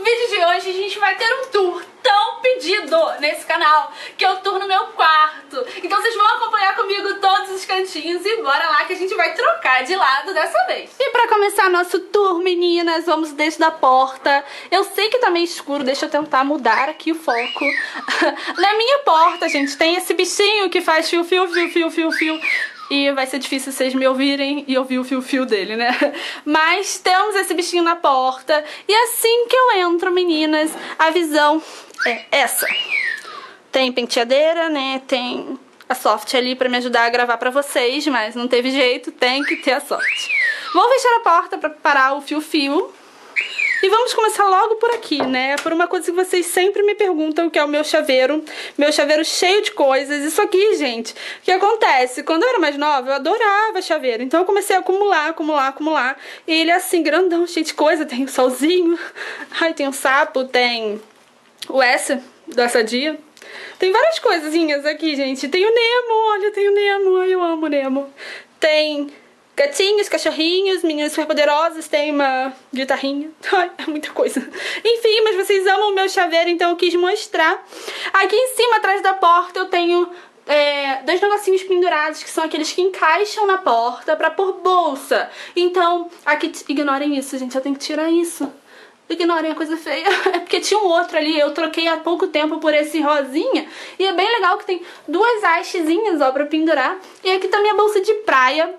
vídeo de hoje a gente vai ter um tour tão pedido nesse canal, que é o tour no meu quarto. Então vocês vão acompanhar comigo todos os cantinhos e bora lá que a gente vai trocar de lado dessa vez. E pra começar nosso tour, meninas, vamos desde a porta. Eu sei que tá meio escuro, deixa eu tentar mudar aqui o foco. Na minha porta, gente, tem esse bichinho que faz fio, fio, fio, fio, fio, fio. E vai ser difícil vocês me ouvirem e ouvir o fio-fio dele, né? Mas temos esse bichinho na porta. E assim que eu entro, meninas, a visão é essa. Tem penteadeira, né? Tem a Soft ali pra me ajudar a gravar pra vocês, mas não teve jeito, tem que ter a Soft. Vou fechar a porta pra parar o fio-fio. E vamos começar logo por aqui, né? Por uma coisa que vocês sempre me perguntam, que é o meu chaveiro. Meu chaveiro cheio de coisas. Isso aqui, gente, o que acontece? Quando eu era mais nova, eu adorava chaveiro. Então eu comecei a acumular. E ele é assim, grandão, cheio de coisa. Tem o solzinho. Ai, tem o sapo, tem o S da Sadia. Tem várias coisinhas aqui, gente. Tem o Nemo, olha, tem o Nemo. Ai, eu amo o Nemo. Tem gatinhos, cachorrinhos, meninas superpoderosas, tem uma guitarrinha. Ai, é muita coisa. Enfim, mas vocês amam o meu chaveiro, então eu quis mostrar. Aqui em cima, atrás da porta, eu tenho dois negocinhos pendurados, que são aqueles que encaixam na porta pra pôr bolsa. Então, aqui, ignorem isso, gente, eu tenho que tirar isso. Ignorem a coisa feia. É porque tinha um outro ali, eu troquei há pouco tempo por esse rosinha. E é bem legal que tem duas hastezinhas, ó, pra pendurar. E aqui tá minha bolsa de praia.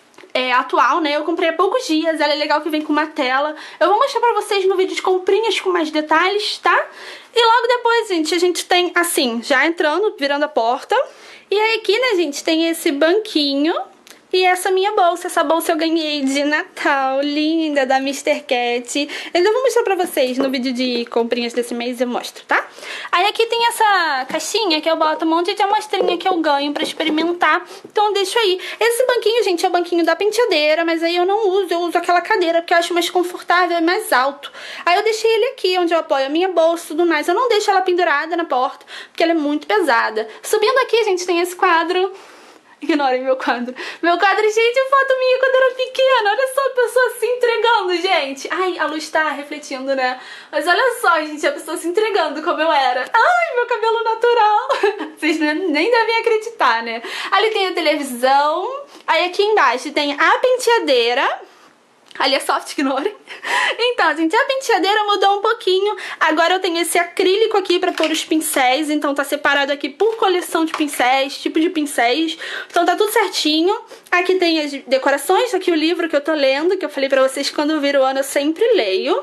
Atual, né? Eu comprei há poucos dias, ela é legal que vem com uma tela. Eu vou mostrar pra vocês no vídeo de comprinhas com mais detalhes, tá? E logo depois, gente, a gente tem assim, já entrando, virando a porta. E aí aqui, né, gente, tem esse banquinho e essa minha bolsa. Essa bolsa eu ganhei de Natal, linda, da Mr. Cat. Eu vou mostrar pra vocês no vídeo de comprinhas desse mês, eu mostro, tá? Aí aqui tem essa caixinha que eu boto um monte de amostrinha que eu ganho pra experimentar. Então eu deixo aí. Esse banquinho, gente, é o banquinho da penteadeira, mas aí eu não uso, eu uso aquela cadeira porque eu acho mais confortável, é mais alto. Aí eu deixei ele aqui, onde eu apoio a minha bolsa e tudo mais. Eu não deixo ela pendurada na porta, porque ela é muito pesada. Subindo aqui, gente, tem esse quadro. Ignorem meu quadro. Meu quadro cheio de foto minha quando eu era pequena. Olha só a pessoa se entregando, gente. Ai, a luz tá refletindo, né? Mas olha só, gente, a pessoa se entregando como eu era. Ai, meu cabelo natural. Vocês nem devem acreditar, né? Ali tem a televisão. Aí aqui embaixo tem a penteadeira. Ali é Soft, ignorem. Então, gente, a penteadeira mudou um pouquinho. Agora eu tenho esse acrílico aqui pra pôr os pincéis. Então tá separado aqui por coleção de pincéis, tipo de pincéis. Então tá tudo certinho. Aqui tem as decorações, aqui o livro que eu tô lendo, que eu falei pra vocês que quando vira o ano eu sempre leio.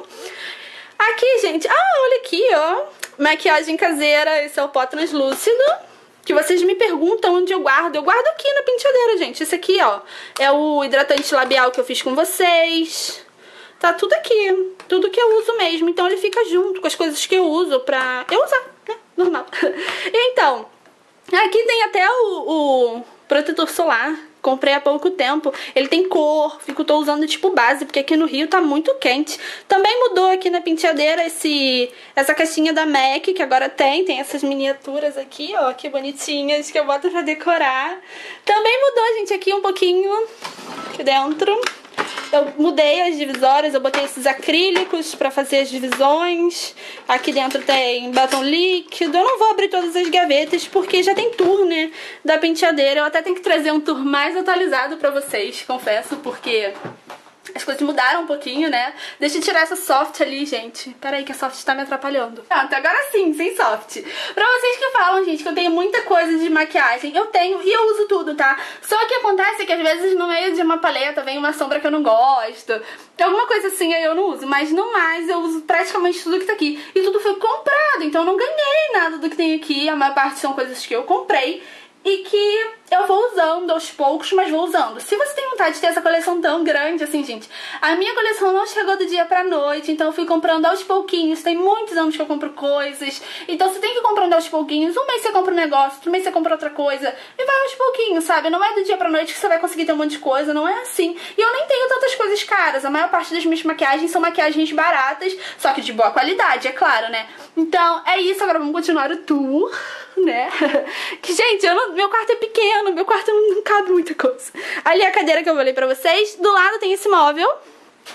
Aqui, gente, olha aqui, ó. Maquiagem caseira, esse é o pó translúcido. Que vocês me perguntam onde eu guardo. Eu guardo aqui na penteadeira, gente. Esse aqui, ó, é o hidratante labial que eu fiz com vocês. Tá tudo aqui. Tudo que eu uso mesmo. Então ele fica junto com as coisas que eu uso pra eu usar, né? Normal. Então, aqui tem até o protetor solar. Comprei há pouco tempo. Ele tem cor, tô usando tipo base, porque aqui no Rio tá muito quente. Também mudou aqui na penteadeira essa caixinha da MAC, que agora tem essas miniaturas aqui, ó, que bonitinhas, que eu boto pra decorar. Também mudou, gente, aqui um pouquinho, aqui dentro. Eu mudei as divisórias, eu botei esses acrílicos pra fazer as divisões. Aqui dentro tem batom líquido. Eu não vou abrir todas as gavetas porque já tem tour, né, da penteadeira. Eu até tenho que trazer um tour mais atualizado pra vocês, confesso, porque as coisas mudaram um pouquinho, né? Deixa eu tirar essa Soft ali, gente. Peraí que a Soft tá me atrapalhando. Pronto, agora sim, sem Soft. Pra vocês que falam, gente, que eu tenho muita coisa de maquiagem, eu tenho e eu uso tudo, tá? Só que acontece que às vezes no meio de uma paleta vem uma sombra que eu não gosto. Alguma coisa assim aí eu não uso, mas no mais eu uso praticamente tudo que tá aqui. E tudo foi comprado, então eu não ganhei nada do que tem aqui. A maior parte são coisas que eu comprei e que eu vou usando aos poucos, mas vou usando. Se você tem vontade de ter essa coleção tão grande assim, gente, a minha coleção não chegou do dia pra noite, então eu fui comprando aos pouquinhos. Tem muitos anos que eu compro coisas, então você tem que ir comprando aos pouquinhos. Um mês você compra um negócio, outro mês você compra outra coisa, e vai aos pouquinhos, sabe? Não é do dia pra noite que você vai conseguir ter um monte de coisa, não é assim. E eu nem tenho tantas coisas caras, a maior parte das minhas maquiagens são maquiagens baratas, só que de boa qualidade, é claro, né? Então é isso, agora vamos continuar o tour, né? Que, gente, meu quarto é pequeno, meu quarto não cabe muita coisa. Ali é a cadeira que eu falei pra vocês. Do lado tem esse móvel.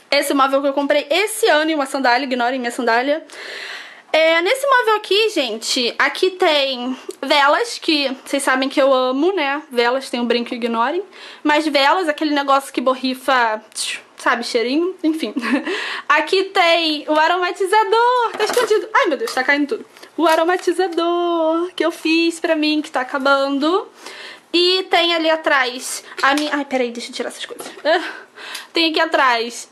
Esse móvel que eu comprei esse ano e uma sandália, ignorem minha sandália. Nesse móvel aqui, gente, aqui tem velas, que vocês sabem que eu amo, né? Velas, tem um brinco, ignorem. Mas velas, aquele negócio que borrifa, sabe, cheirinho, enfim. Aqui tem o aromatizador, tá escondido. Ai, meu Deus, tá caindo tudo. O aromatizador que eu fiz pra mim, que tá acabando. E tem ali atrás a minha... Ai, peraí, deixa eu tirar essas coisas. Tem aqui atrás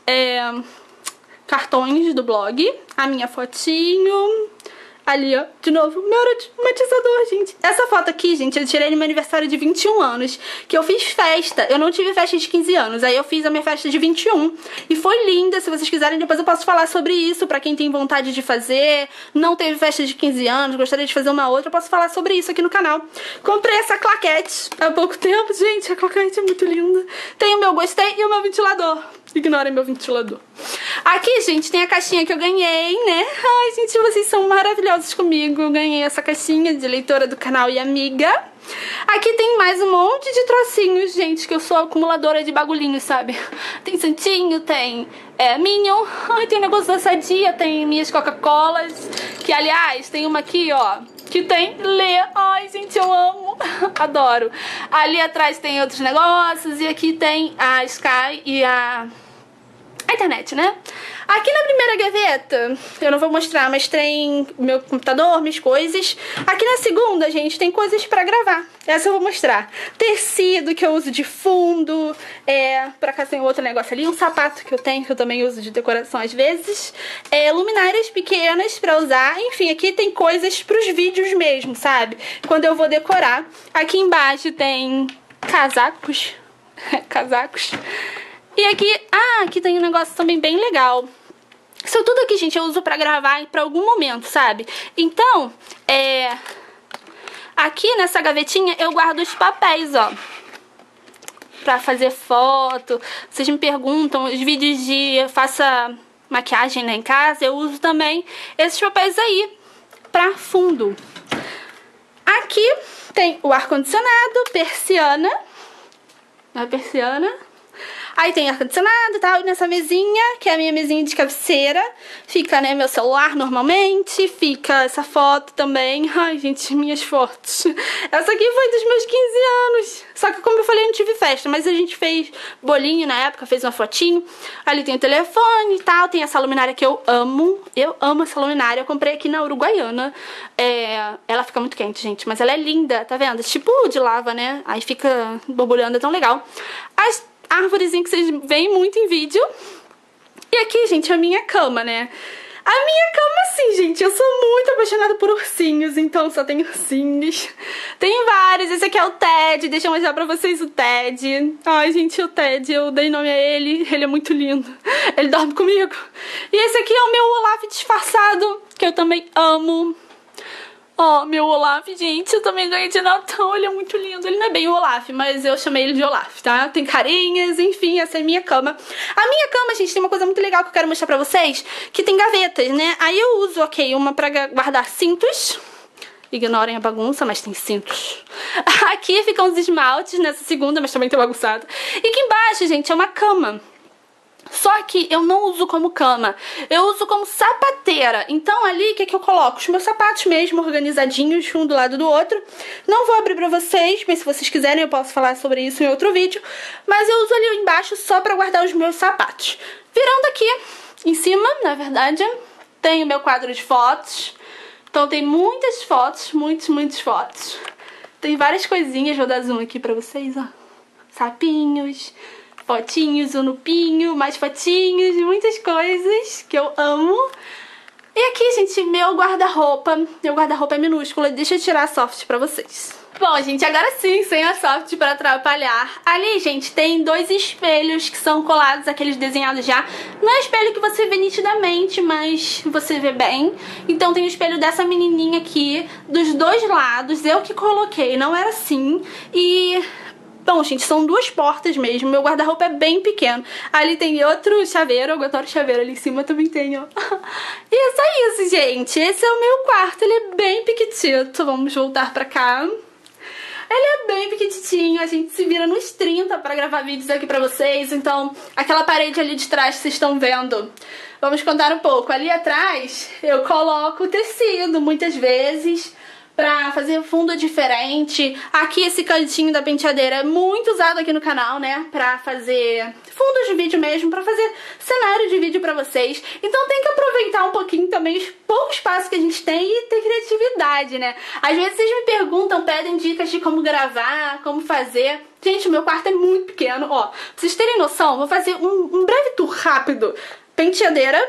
cartões do blog, a minha fotinho, ali ó, de novo, meu aromatizador, gente. Essa foto aqui, gente, eu tirei no meu aniversário de 21 anos, que eu fiz festa. Eu não tive festa de 15 anos, aí eu fiz a minha festa de 21. E foi linda, se vocês quiserem, depois eu posso falar sobre isso, pra quem tem vontade de fazer, não teve festa de 15 anos, gostaria de fazer uma outra, eu posso falar sobre isso aqui no canal. Comprei essa claquete há pouco tempo, gente, a claquete é muito linda. Tem o meu gostei e o meu ventilador. Ignorem meu ventilador. Aqui, gente, tem a caixinha que eu ganhei, né? Ai, gente, vocês são maravilhosos comigo. Eu ganhei essa caixinha de leitora do canal e amiga. Aqui tem mais um monte de trocinhos, gente, que eu sou acumuladora de bagulhinhos, sabe? Tem santinho, tem Minion, ai, tem negócio da Sadia, tem minhas Coca-Colas, que, aliás, tem uma aqui, ó, que tem Lê. Ai, gente, eu amo. Adoro. Ali atrás tem outros negócios e aqui tem a Sky e a internet, né? Aqui na primeira gaveta, eu não vou mostrar, mas tem meu computador, minhas coisas. Aqui na segunda, gente, tem coisas pra gravar. Essa eu vou mostrar. Tecido que eu uso de fundo. Por acaso tem outro negócio ali. Um sapato que eu tenho, que eu também uso de decoração às vezes. Luminárias pequenas pra usar. Enfim, aqui tem coisas pros vídeos mesmo, sabe? Quando eu vou decorar. Aqui embaixo tem casacos. Casacos. E aqui, aqui tem um negócio também bem legal. Isso tudo aqui, gente, eu uso pra gravar pra algum momento, sabe? Então, aqui nessa gavetinha eu guardo os papéis, ó. Pra fazer foto. Vocês me perguntam, os vídeos de eu faço maquiagem, né, em casa, eu uso também esses papéis aí pra fundo. Aqui tem o ar-condicionado, persiana. A persiana. Aí tem ar-condicionado e tal, e nessa mesinha, que é a minha mesinha de cabeceira, fica, né, meu celular normalmente, fica essa foto também. Ai, gente, minhas fotos. Essa aqui foi dos meus 15 anos. Só que, como eu falei, eu não tive festa, mas a gente fez bolinho na época, fez uma fotinho. Ali tem o telefone e tal, tem essa luminária que eu amo. Eu amo essa luminária, eu comprei aqui na Uruguaiana. Ela fica muito quente, gente, mas ela é linda, tá vendo? Tipo de lava, né? Aí fica borbulhando, é tão legal. As árvorezinha que vocês veem muito em vídeo. E aqui, gente, a minha cama, né? A minha cama, assim, gente, eu sou muito apaixonada por ursinhos, então só tem ursinhos. Tem vários, esse aqui é o Ted, deixa eu mostrar pra vocês o Ted. Ai, gente, o Ted, eu dei nome a ele é muito lindo. Ele dorme comigo. E esse aqui é o meu Olaf disfarçado, que eu também amo. Ó, meu Olaf, gente, eu também ganhei de Natal, ele é muito lindo. Ele não é bem o Olaf, mas eu chamei ele de Olaf, tá? Tem carinhas, enfim, essa é a minha cama. A minha cama, gente, tem uma coisa muito legal que eu quero mostrar pra vocês, que tem gavetas, né? Aí eu uso, ok, uma pra guardar cintos. Ignorem a bagunça, mas tem cintos. Aqui ficam os esmaltes nessa segunda, mas também tá bagunçado. E aqui embaixo, gente, é uma cama. Só que eu não uso como cama, eu uso como sapateira. Então ali, o que eu coloco? Os meus sapatos mesmo, organizadinhos, um do lado do outro. Não vou abrir pra vocês, mas se vocês quiserem eu posso falar sobre isso em outro vídeo. Mas eu uso ali embaixo só pra guardar os meus sapatos. Virando aqui, em cima, na verdade, tem o meu quadro de fotos. Então tem muitas fotos, muitas fotos. Tem várias coisinhas, vou dar zoom aqui pra vocês, ó. Sapinhos, fotinhos, um nupinho, mais fotinhos, muitas coisas que eu amo. E aqui, gente, meu guarda-roupa. Meu guarda-roupa é minúsculo. Deixa eu tirar a soft pra vocês. Bom, gente, agora sim, sem a soft pra atrapalhar. Ali, gente, tem dois espelhos que são colados, aqueles desenhados já. Não é espelho que você vê nitidamente, mas você vê bem. Então tem o espelho dessa menininha aqui, dos dois lados. Eu que coloquei, não era assim. E... bom, gente, são duas portas mesmo. Meu guarda-roupa é bem pequeno. Ali tem outro chaveiro, eu adoro chaveiro. Ali em cima também tem, ó. E é só isso, gente. Esse é o meu quarto, ele é bem piquitito. Vamos voltar pra cá. Ele é bem pequititinho, a gente se vira nos 30 pra gravar vídeos aqui pra vocês. Então, aquela parede ali de trás que vocês estão vendo, vamos contar um pouco. Ali atrás eu coloco tecido muitas vezes pra fazer fundo diferente. Aqui esse cantinho da penteadeira é muito usado aqui no canal, né? Pra fazer fundos de vídeo mesmo, pra fazer cenário de vídeo pra vocês. Então tem que aproveitar um pouquinho também os poucos espaços que a gente tem e ter criatividade, né? Às vezes vocês me perguntam, pedem dicas de como gravar, como fazer. Gente, o meu quarto é muito pequeno, ó. Pra vocês terem noção, vou fazer um breve tour rápido. Penteadeira,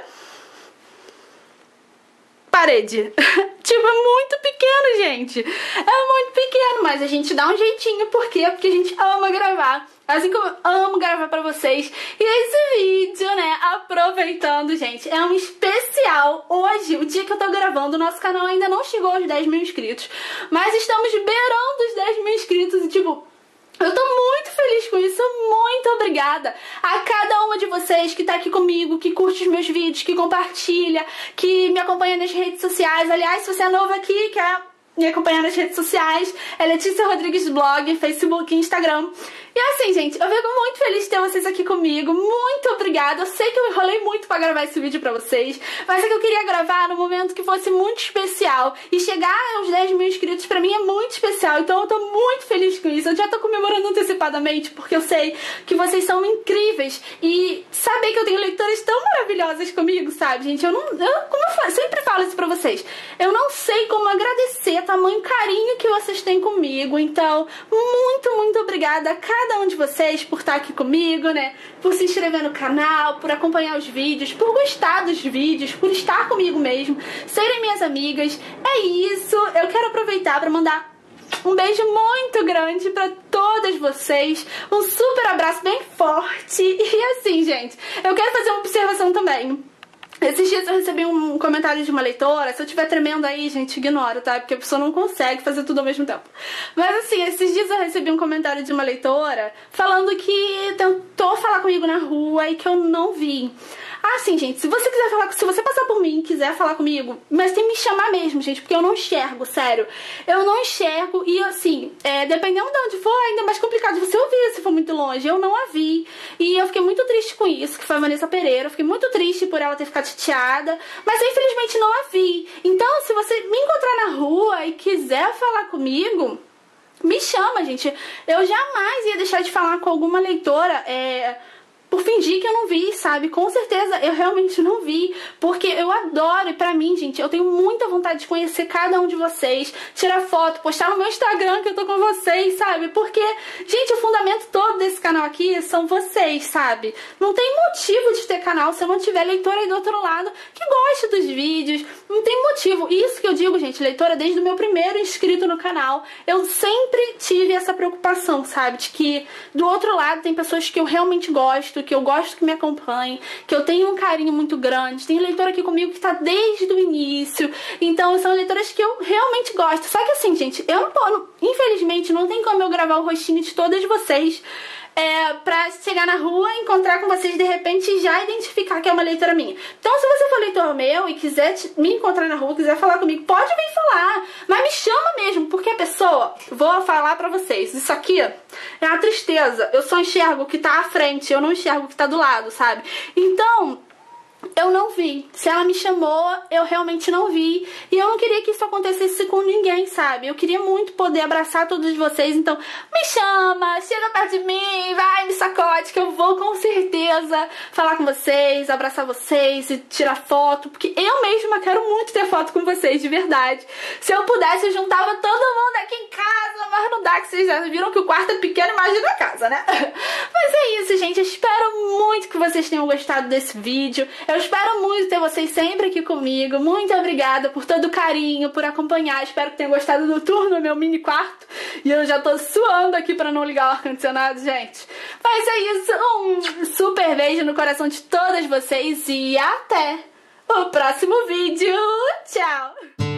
parede. Tipo, é muito pequeno, gente. É muito pequeno, mas a gente dá um jeitinho. Por quê? Porque a gente ama gravar. Assim como eu amo gravar pra vocês. E esse vídeo, né, aproveitando, gente, é um especial. Hoje, o dia que eu tô gravando, o nosso canal ainda não chegou aos 10 mil inscritos. Mas estamos beirando os 10 mil inscritos e, tipo, eu tô muito feliz com isso, muito obrigada a cada uma de vocês que tá aqui comigo, que curte os meus vídeos, que compartilha, que me acompanha nas redes sociais. Aliás, se você é novo aqui, quer me acompanhar nas redes sociais, é Letícia Rodrigues Blog, Facebook e Instagram. E assim, gente, eu fico muito feliz de ter vocês aqui comigo, muito obrigada. Eu sei que eu enrolei muito pra gravar esse vídeo pra vocês, mas é que eu queria gravar num momento que fosse muito especial. E chegar aos 10 mil inscritos pra mim é muito especial, então eu tô muito feliz com isso. Eu já tô comemorando antecipadamente, porque eu sei que vocês são incríveis. E saber que eu tenho leitoras tão maravilhosas comigo, sabe, gente? Como eu sempre falo isso pra vocês, eu não sei como agradecer tamanho carinho que vocês têm comigo. Então, muito obrigada a cada um de vocês por estar aqui comigo, né? Por se inscrever no canal, por acompanhar os vídeos, por gostar dos vídeos, por estar comigo mesmo, serem minhas amigas. É isso. Eu quero aproveitar para mandar um beijo muito grande pra todas vocês. Um super abraço bem forte. E assim, gente, eu quero fazer uma observação também. Esses dias eu recebi um comentário de uma leitora. Se eu estiver tremendo aí, gente, ignora, tá? Porque a pessoa não consegue fazer tudo ao mesmo tempo. Mas assim, esses dias eu recebi um comentário de uma leitora falando que tentou falar comigo na rua e que eu não vi. Assim, gente, se você quiser falar, se você passar por mim e quiser falar comigo, mas tem que me chamar mesmo, gente, porque eu não enxergo, sério. Eu não enxergo e, assim, dependendo de onde for, ainda é mais complicado de você ouvir se for muito longe. Eu não a vi e eu fiquei muito triste com isso, que foi a Vanessa Pereira. Eu fiquei muito triste por ela ter ficado chateada, mas eu, infelizmente, não a vi. Então, se você me encontrar na rua e quiser falar comigo, me chama, gente. Eu jamais ia deixar de falar com alguma leitora, por fingir que eu não vi, sabe? Com certeza eu realmente não vi, porque eu adoro, e pra mim, gente, eu tenho muita vontade de conhecer cada um de vocês, tirar foto, postar no meu Instagram que eu tô com vocês, sabe? Porque, gente, o fundamento todo desse canal aqui são vocês, sabe? Não tem motivo de ter canal se eu não tiver leitora aí do outro lado que gosta dos vídeos, não tem motivo. Isso que eu digo, gente, leitora, desde o meu primeiro inscrito no canal, eu sempre tive essa preocupação, sabe? De que do outro lado tem pessoas que eu realmente gosto, que eu gosto que me acompanhem, que eu tenho um carinho muito grande. Tem leitora aqui comigo que tá desde o início, então são leitoras que eu realmente gosto. Só que assim, gente, infelizmente não tem como eu gravar o rostinho de todas vocês pra chegar na rua, encontrar com vocês de repente e já identificar que é uma leitora minha. Então, se você for leitor meu e quiser me encontrar na rua, quiser falar comigo, pode vir falar, mas me chama mesmo, porque a pessoa, vou falar pra vocês, isso aqui é uma tristeza. Eu só enxergo o que tá à frente, eu não enxergo o que tá do lado, sabe? Então, eu não vi. Se ela me chamou, eu realmente não vi. E eu não queria que isso acontecesse com ninguém, sabe? Eu queria muito poder abraçar todos vocês. Então, me chama, chega perto de mim, vai, me sacode, que eu vou com certeza falar com vocês, abraçar vocês e tirar foto. Porque eu mesma quero muito ter foto com vocês, de verdade. Se eu pudesse, eu juntava todo mundo aqui em casa, mas não dá, que vocês já viram que o quarto é pequeno, imagina a casa, né? Mas é isso, gente. Eu espero muito que vocês tenham gostado desse vídeo. Eu espero muito ter vocês sempre aqui comigo. Muito obrigada por todo o carinho, por acompanhar. Espero que tenham gostado do tour no meu mini quarto. E eu já tô suando aqui pra não ligar o ar-condicionado, gente. Mas é isso. Um super beijo no coração de todas vocês. E até o próximo vídeo. Tchau!